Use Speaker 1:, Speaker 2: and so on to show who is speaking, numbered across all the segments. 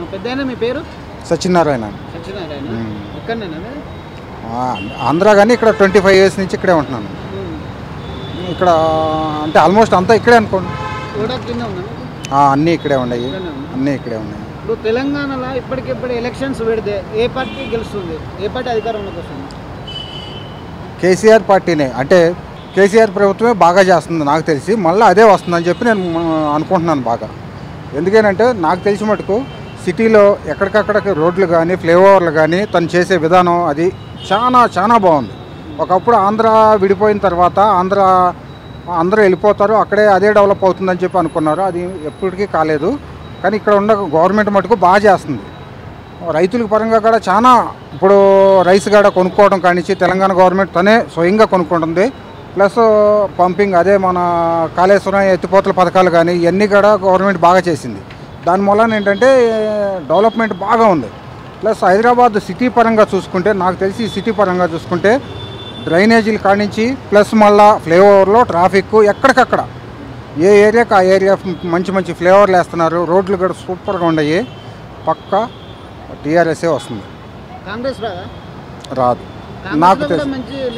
Speaker 1: పెద్దయినా మీ పేరు?
Speaker 2: సత్యనారాయణ.
Speaker 1: సత్యనారాయణ. ఎక్కడనేనా?
Speaker 2: ఆంధ్ర కానీ ఇక్కడ 25 years నుంచి ఇక్కడే ఉంటున్నాను. ఇక్కడ అంటే ఆల్మోస్ట్ అంతా ఇక్కడే అనుకోండి. అన్నీ ఇక్కడే ఉన్నాయి, అన్నీ ఇక్కడే ఉన్నాయి.
Speaker 1: ఇప్పుడు తెలంగాణలో ఇప్పటికిప్పుడు ఎలక్షన్స్ పెడితే ఏ పార్టీ గెలుస్తుంది, ఏ పార్టీ అధికారంలోకి వస్తుంది?
Speaker 2: కేసీఆర్ పార్టీనే, అంటే కేసీఆర్ ప్రభుత్వమే బాగా చేస్తుంది నాకు తెలిసి. మళ్ళీ అదే వస్తుందని చెప్పి నేను అనుకుంటున్నాను బాగా. ఎందుకేనంటే నాకు తెలిసి మటుకు సిటీలో ఎక్కడికక్కడికి రోడ్లు కానీ ఫ్లైఓవర్లు కానీ తను చేసే విధానం అది చాలా చాలా బాగుంది. ఒకప్పుడు ఆంధ్ర విడిపోయిన తర్వాత అందరూ వెళ్ళిపోతారు, అక్కడే అదే డెవలప్ అవుతుందని చెప్పి అనుకున్నారు. అది ఎప్పటికీ కాలేదు. కానీ ఇక్కడ ఉన్న గవర్నమెంట్ మటుకు బాగా చేస్తుంది. రైతుల పరంగా కూడా చాలా, ఇప్పుడు రైస్ కూడా కొనుక్కోవడం కానించి తెలంగాణ గవర్నమెంట్ తనే స్వయంగా కొనుక్కుంటుంది. ప్లస్ పంపింగ్, అదే మన కాళేశ్వరం ఎత్తిపోతల పథకాలు కానీ ఇవన్నీ కూడా గవర్నమెంట్ బాగా చేసింది. దాని మూలన ఏంటంటే డెవలప్మెంట్ బాగా ఉంది. ప్లస్ హైదరాబాద్ సిటీ పరంగా చూసుకుంటే నాకు తెలిసి సిటీ పరంగా చూసుకుంటే డ్రైనేజీలు కానించి ప్లస్ మళ్ళీ ఫ్లైఓవర్లో ట్రాఫిక్ ఎక్కడికక్కడ ఏ ఏరియాకి ఆ ఏరియా మంచి మంచి ఫ్లైఓవర్లు వేస్తున్నారు. రోడ్లు కూడా సూపర్గా ఉన్నాయి. పక్కా టీఆర్ఎస్ఏ వస్తుంది.
Speaker 1: కాంగ్రెస్
Speaker 2: రాదు నాకు తెలిసి.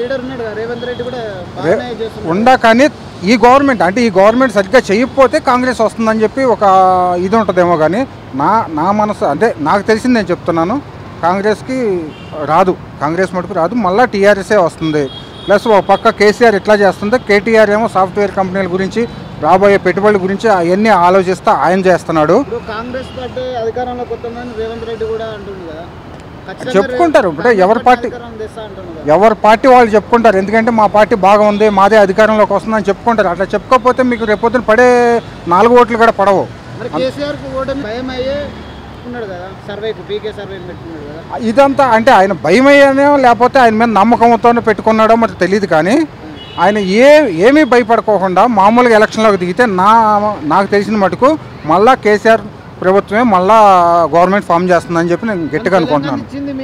Speaker 2: కానీ ఈ గవర్నమెంట్ సరిగ్గా చేయకపోతే కాంగ్రెస్ వస్తుందని చెప్పి ఒక ఇది ఉంటుందేమో. కానీ నా మనసు అంటే నాకు తెలిసింది నేను చెప్తున్నాను, కాంగ్రెస్కి రాదు, కాంగ్రెస్ మటుకు రాదు. మళ్ళీ టీఆర్ఎస్ఏ వస్తుంది. ప్లస్ ఒక పక్క కేసీఆర్ ఎట్లా చేస్తుందో, కేటీఆర్ ఏమో సాఫ్ట్వేర్ కంపెనీల గురించి రాబోయే పెట్టుబడుల గురించి అవన్నీ ఆలోచిస్తా ఆయన చేస్తున్నాడు.
Speaker 1: కాంగ్రెస్ పార్టీ అధికారంలోకి వస్తుందని రేవంత్ రెడ్డి కూడా అంటుంది కదా,
Speaker 2: చెప్పుకుంటారు. ఇప్పుడు ఎవరి పార్టీ వాళ్ళు చెప్పుకుంటారు. ఎందుకంటే మా పార్టీ బాగా ఉంది, మాదే అధికారంలోకి వస్తుందని చెప్పుకుంటారు. అట్లా చెప్పుకోకపోతే మీకు రేపొద్దున పడే 4 ఓట్లు కూడా పడవు. ఇదంతా అంటే ఆయన భయమయ్యానో లేకపోతే ఆయన మీద నమ్మకంతోనే పెట్టుకున్నాడో మరి తెలియదు. కానీ ఆయన ఏమీ భయపడుకోకుండా మామూలుగా ఎలక్షన్లోకి దిగితే నాకు తెలిసిన మటుకు మళ్ళా కేసీఆర్ ప్రభుత్వమే మళ్ళా గవర్నమెంట్ ఫామ్ చేస్తుందని చెప్పి నేను గట్టిగా అనుకుంటున్నాను.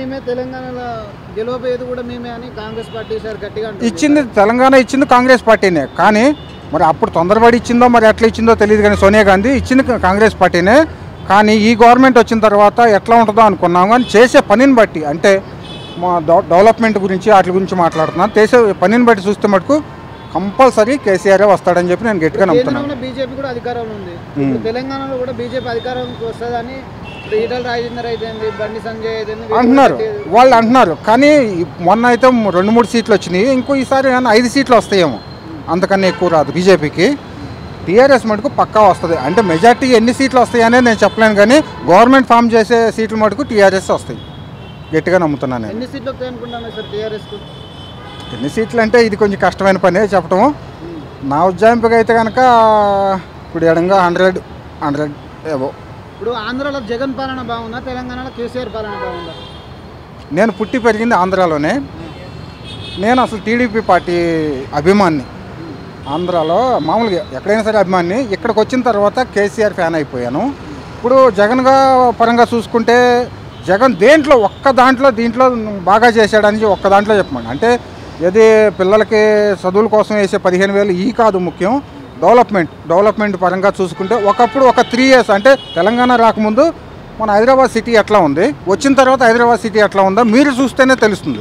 Speaker 2: ఇచ్చింది తెలంగాణ ఇచ్చింది కాంగ్రెస్ పార్టీనే. కానీ మరి అప్పుడు తొందరపడి ఇచ్చిందో మరి ఎట్లా ఇచ్చిందో తెలియదు. కానీ సోనియా గాంధీ ఇచ్చింది కాంగ్రెస్ పార్టీనే. కానీ ఈ గవర్నమెంట్ వచ్చిన తర్వాత ఎట్లా ఉంటుందో అనుకున్నాం. కానీ చేసే పనిని బట్టి, అంటే మా డెవలప్మెంట్ గురించి వాటి గురించి మాట్లాడుతున్నాను, చేసే పనిని బట్టి చూస్తే మటుకు కంపల్సరీ కేసీఆర్ వస్తాడని చెప్పి నేను గట్టిగా నమ్ముతున్నాను.
Speaker 1: బీజేపీ కూడా అధికారంలో ఉంది, తెలంగాణలో కూడా బీజేపీ అధికారంలోకి వస్తుందని ఈటల రాజేందర్ అయితే బండి సంజయ్
Speaker 2: అంటున్నారు, వాళ్ళు అంటున్నారు. కానీ మొన్న అయితే 2-3 సీట్లు వచ్చినాయి. ఇంకో ఈసారి 5 సీట్లు వస్తాయేమో, అంతకన్నా ఎక్కువ రాదు బీజేపీకి. టీఆర్ఎస్ మటుకు పక్కా వస్తుంది. అంటే మెజార్టీ ఎన్ని సీట్లు వస్తాయనే నేను చెప్పలేను. కానీ గవర్నమెంట్ ఫామ్ చేసే సీట్లు మటుకు టీఆర్ఎస్ వస్తాయి, గట్టిగా నమ్ముతున్నాను.
Speaker 1: ఎన్ని సీట్లు వస్తాయి అనుకుంటున్నాను సార్ టీఆర్ఎస్కు?
Speaker 2: ఎన్ని సీట్లు అంటే ఇది కొంచెం కష్టమైన పనే చెప్పటము. నా ఉజ్జాయింపుగా అయితే కనుక ఇప్పుడు ఎడంగా 100 ఏవో.
Speaker 1: ఇప్పుడు ఆంధ్రాలో జగన్ పాలన బాగుందా, తెలంగాణలో కేసీఆర్ పాలన బాగుందా?
Speaker 2: నేను పుట్టి పెరిగింది ఆంధ్రాలోనే. నేను అసలు టీడీపీ పార్టీ అభిమాని. ఆంధ్రాలో మామూలుగా ఎక్కడైనా సరే అభిమాని. ఇక్కడికి వచ్చిన తర్వాత కేసీఆర్ ఫ్యాన్ అయిపోయాను. ఇప్పుడు జగన్గా పరంగా చూసుకుంటే జగన్ దీంట్లో బాగా చేశాడని ఒక్క దాంట్లో చెప్పమని. అంటే ఏది పిల్లలకి చదువుల కోసం వేసే 15,000 ఈ కాదు ముఖ్యం, డెవలప్మెంట్ పరంగా చూసుకుంటే ఒకప్పుడు ఒక 3 years అంటే తెలంగాణ రాకముందు మన హైదరాబాద్ సిటీ ఎట్లా ఉంది, వచ్చిన తర్వాత హైదరాబాద్ సిటీ ఎట్లా ఉందో మీరు చూస్తేనే తెలుస్తుంది.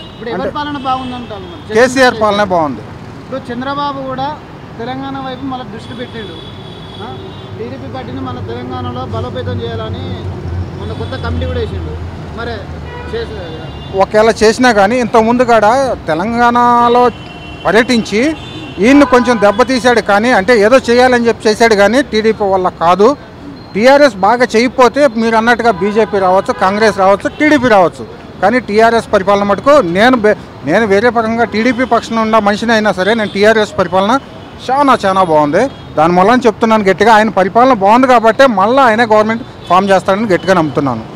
Speaker 2: కేసీఆర్ పాలన బాగుంది.
Speaker 1: ఇప్పుడు చంద్రబాబు కూడా తెలంగాణ వైపు మళ్ళీ దృష్టి పెట్టిండు. టీడీపీ పార్టీని మన తెలంగాణలో బలోపేతం చేయాలని మన కొత్త కమిటీ కూడా వేసిండు. మరి
Speaker 2: ఒకవేళ చేసినా కానీ ఇంతకుముందు కూడా తెలంగాణలో పర్యటించి ఈయన్ని కొంచెం దెబ్బతీశాడు. కానీ అంటే ఏదో చేయాలని చెప్పి చేశాడు. కానీ టీడీపీ వల్ల కాదు. టీఆర్ఎస్ బాగా చేయకపోతే మీరు అన్నట్టుగా బీజేపీ రావచ్చు, కాంగ్రెస్ రావచ్చు, టీడీపీ రావచ్చు. కానీ టీఆర్ఎస్ పరిపాలన మటుకు నేను వేరే పరంగా టీడీపీ పక్షాన ఉన్న మనిషిని అయినా సరే నేను టీఆర్ఎస్ పరిపాలన చాలా బాగుంది. దానివల్ల చెప్తున్నాను గట్టిగా, ఆయన పరిపాలన బాగుంది కాబట్టి మళ్ళీ ఆయన గవర్నమెంట్ ఫామ్ చేస్తాడని గట్టిగా నమ్ముతున్నాను.